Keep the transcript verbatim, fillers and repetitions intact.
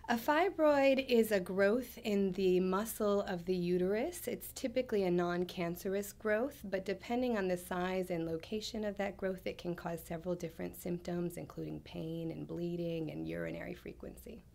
A fibroid is a growth in the muscle of the uterus. It's typically a non-cancerous growth, but depending on the size and location of that growth, it can cause several different symptoms, including pain and bleeding and urinary frequency.